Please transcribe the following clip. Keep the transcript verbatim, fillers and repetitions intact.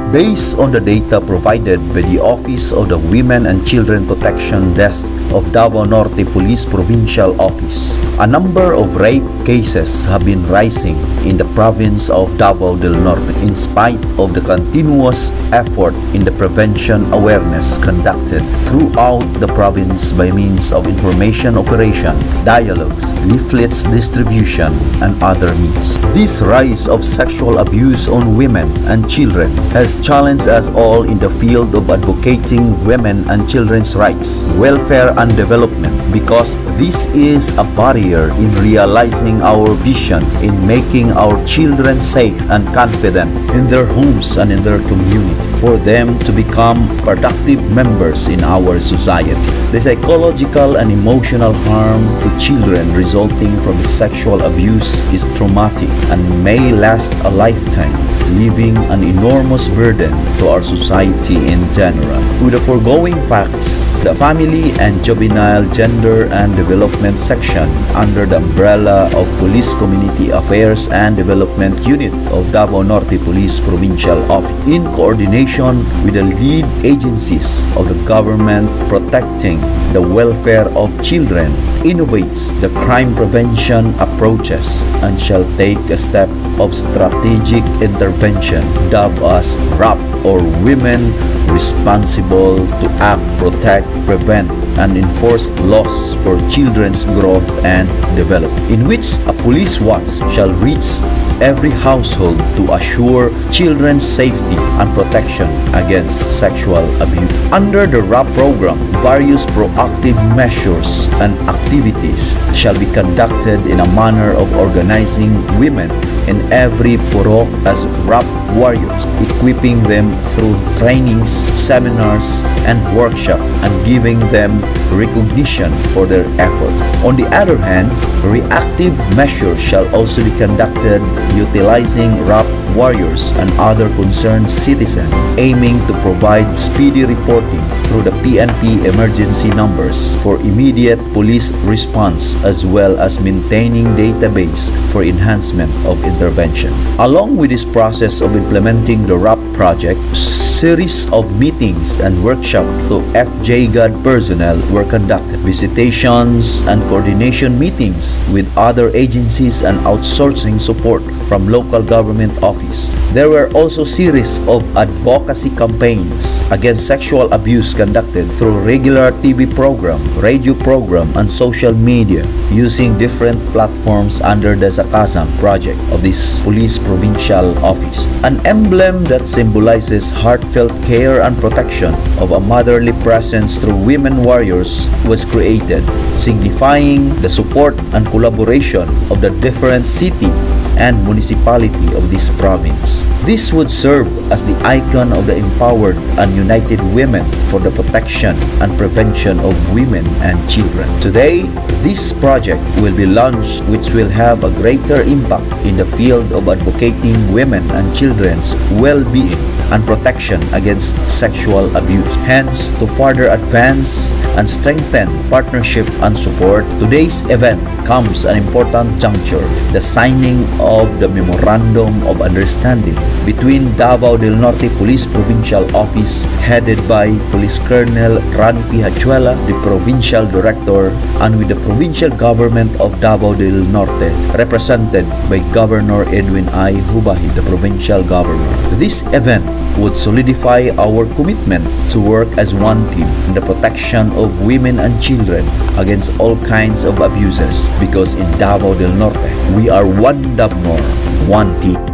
Based on the data provided by the Office of the Women and Children Protection Desk of Davao Norte Police Provincial Office, a number of rape cases have been rising in the province of Davao del Norte in spite of the continuous effort in the prevention awareness conducted throughout the province by means of information operation, dialogues, leaflets distribution, and other means. This rise of sexual abuse on women and children has challenged us all in the field of advocating women and children's rights, welfare, and development, because this is a barrier in realizing our vision in making our children safe and confident in their homes and in their community, for them to become productive members in our society. The psychological and emotional harm to children resulting from sexual abuse is traumatic and may last a lifetime, leaving an enormous burden to our society in general. With the foregoing facts, the Family and Juvenile Gender and Development section under the umbrella of Police Community Affairs and Development Unit of Davao Norte Police Provincial Office, in coordination with the lead agencies of the government protecting the welfare of children, innovates the crime prevention approaches and shall take a step of strategic intervention dubbed as RAP, or Women Responsible to Act, Protect, Prevent, and Enforce Laws for Children's Growth and Development, in which a police watch shall reach every household to assure children's safety and protection against sexual abuse. Under the RAP program, various proactive measures and activities shall be conducted in a manner of organizing women in every purok as RAP warriors, equipping them through trainings, seminars, and workshops, and giving them recognition for their effort. On the other hand, reactive measures shall also be conducted utilizing RAP warriors and other concerned citizens, aiming to provide speedy reporting through the P N P emergency numbers for immediate police response, as well as maintaining database for enhancement of intervention. Along with this process of implementing the RAP project, series of meetings and workshops to F J G A D personnel were conducted. Visitations and coordination meetings with other agencies and outsourcing support from local government office. There were also series of advocacy campaigns against sexual abuse conducted through regular T V program, radio program, and social media using different platforms under the Zakasam project of this Police Provincial Office. An emblem that symbolizes heartfelt care and protection of a motherly presence through women warriors was created, signifying the support and collaboration of the different city and municipality of this province. This would serve as the icon of the empowered and united women for the protection and prevention of women and children. Today, this project will be launched, which will have a greater impact in the field of advocating women and children's well-being and protection against sexual abuse. Hence, to further advance and strengthen partnership and support, today's event comes an important juncture, the signing of the Memorandum of Understanding between Davao del Norte Police Provincial Office, headed by Police Colonel Rani P. Hachuela, the Provincial Director, and with the Provincial Government of Davao del Norte, represented by Governor Edwin I. Hubahi, the Provincial Governor. This event would solidify our commitment to work as one team in the protection of women and children against all kinds of abuses, because in Davao del Norte, we are one Davnor, one team.